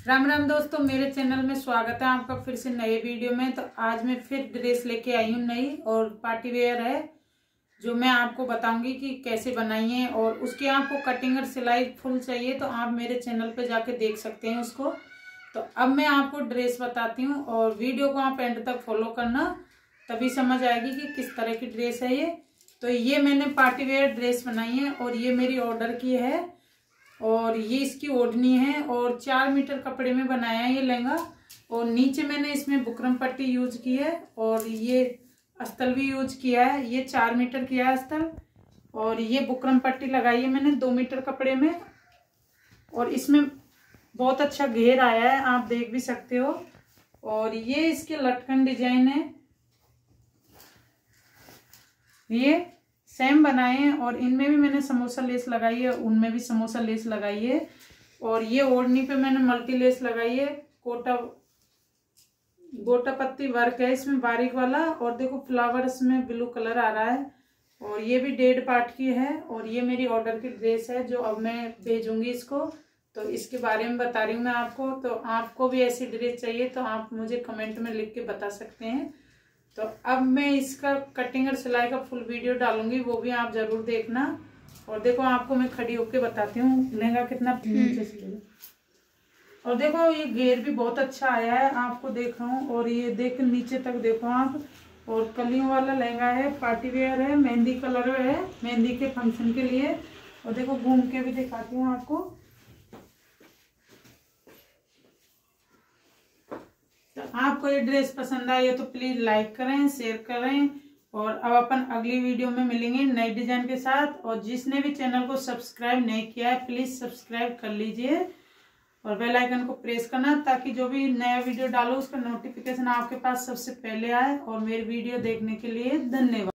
राम राम दोस्तों, मेरे चैनल में स्वागत है आपका फिर से नए वीडियो में। तो आज मैं फिर ड्रेस लेके आई हूँ नई और पार्टी वेयर है, जो मैं आपको बताऊंगी कि कैसे बनाई है। और उसकी आपको कटिंग और सिलाई फुल चाहिए तो आप मेरे चैनल पे जाके देख सकते हैं उसको। तो अब मैं आपको ड्रेस बताती हूँ और वीडियो को आप एंड तक फॉलो करना, तभी समझ आएगी कि किस तरह की ड्रेस है ये। तो ये मैंने पार्टी वेयर ड्रेस बनाई है और ये मेरी ऑर्डर की है और ये इसकी ओढ़नी है और 4 मीटर कपड़े में बनाया है ये लहंगा। और नीचे मैंने इसमें बुकरम पट्टी यूज की है और ये अस्तर भी यूज किया है। ये 4 मीटर किया है अस्तर और ये बुकरम पट्टी लगाई है मैंने 2 मीटर कपड़े में। और इसमें बहुत अच्छा घेर आया है, आप देख भी सकते हो। और ये इसके लटकन डिजाइन है, ये सेम बनाए हैं और इनमें भी मैंने समोसा लेस लगाई है, उनमें भी समोसा लेस लगाई है। और ये ओढ़नी पे मैंने मल्टी लेस लगाई है, गोटा पत्ती वर्क है इसमें बारीक वाला। और देखो फ्लावर्स में ब्लू कलर आ रहा है और ये भी 1.5 पार्ट की है। और ये मेरी ऑर्डर की ड्रेस है जो अब मैं भेजूंगी इसको, तो इसके बारे में बता रही हूँ मैं आपको। तो आपको भी ऐसी ड्रेस चाहिए तो आप मुझे कमेंट में लिख के बता सकते हैं। तो अब मैं इसका कटिंग और सिलाई का फुल वीडियो डालूंगी, वो भी आप जरूर देखना। और देखो आपको मैं खड़ी होके बताती हूँ लहंगा कितना नीचे से। और देखो ये घेर भी बहुत अच्छा आया है, आपको देख रहा हूँ। और ये देख नीचे तक देखो आप। और कलियों वाला लहंगा है, पार्टी वेयर है, मेहंदी कलर है, मेहंदी के फंक्शन के लिए। और देखो घूम के भी दिखाती हूँ आपको। तो आपको ये ड्रेस पसंद आई है तो प्लीज लाइक करें, शेयर करें। और अब अपन अगली वीडियो में मिलेंगे नए डिजाइन के साथ। और जिसने भी चैनल को सब्सक्राइब नहीं किया है प्लीज सब्सक्राइब कर लीजिए और बेल आइकन को प्रेस करना, ताकि जो भी नया वीडियो डालो उसका नोटिफिकेशन आपके पास सबसे पहले आए। और मेरी वीडियो देखने के लिए धन्यवाद।